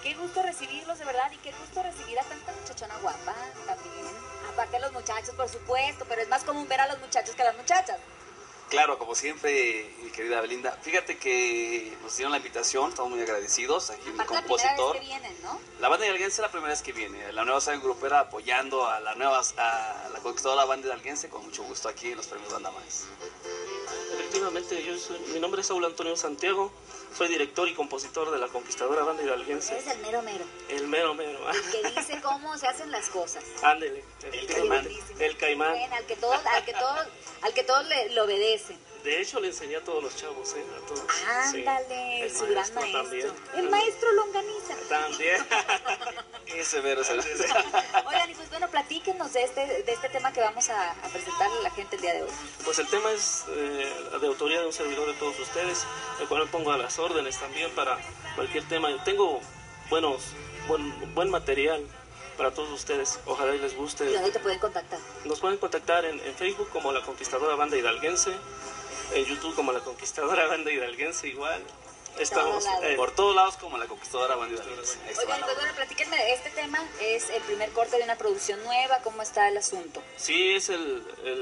Qué gusto recibirlos, de verdad, y qué gusto recibir a tanta muchachona guapa también. Aparte de los muchachos, por supuesto, pero es más común ver a los muchachos que a las muchachas. Claro, como siempre, mi querida Belinda. Fíjate que nos dieron la invitación, estamos muy agradecidos. Aquí mi Aparte, compositor. la primera vez que vienen, ¿no? La banda de Alguense es la primera vez que viene. La nueva saga grupera apoyando a la conquistadora banda de Alguense, con mucho gusto aquí en los premios Banda Más. Efectivamente, mi nombre es Saúl Antonio Santiago, soy director y compositor de la Conquistadora Banda Hidalguense. Eres el mero mero. El mero mero. El que dice cómo se hacen las cosas. Ándele, El caimán. El caimán. Bueno, al que todos le obedecen. De hecho, le enseñé a todos los chavos, a todos. Ándale, Sí. su gran maestro. También. El maestro Longaniza. También. Ese mero es el... Oigan, y pues bueno, platíquenos de este tema que vamos a presentarle a la gente el día de hoy. Pues el tema es de autoría de un servidor de todos ustedes, el cual me pongo a las órdenes también para cualquier tema. Tengo buen material para todos ustedes, ojalá y les guste. ¿Y dónde te pueden contactar? Nos pueden contactar en Facebook como La Conquistadora Banda Hidalguense, en YouTube como La Conquistadora Banda Hidalguense igual. Estamos por todos lados como la conquistadora banda de Alguense. Oigan, pues bueno, platíquenme, este tema es el primer corte de una producción nueva, ¿cómo está el asunto? Sí, es el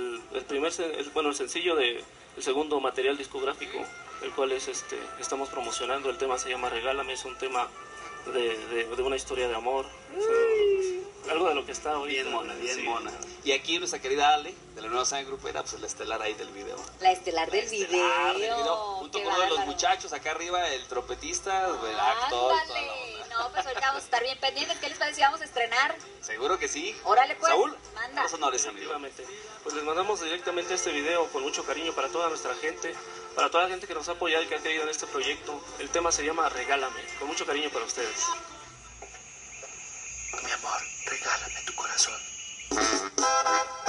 sencillo del segundo material discográfico, el cual estamos promocionando. El tema se llama Regálame, es un tema de una historia de amor. Algo de lo que está hoy. Bien mona, bien sí. mona. Y aquí nuestra querida Ale, de la nueva saga grupera, pues la estelar ahí del video. La estelar del video. Junto Qué con uno de los bárbaro. muchachos acá arriba, el trompetista, el actor, toda la Ándale. onda. No, pues ahorita vamos a estar bien pendientes. ¿Qué les parece si vamos a estrenar? Seguro que sí. Órale, pues. Saúl, Manda. los honores, amigo. Efectivamente. Pues les mandamos directamente este video con mucho cariño para toda nuestra gente, para toda la gente que nos ha apoyado y que ha creído en este proyecto. El tema se llama Regálame, con mucho cariño para ustedes. Mi amor, regálame tu corazón.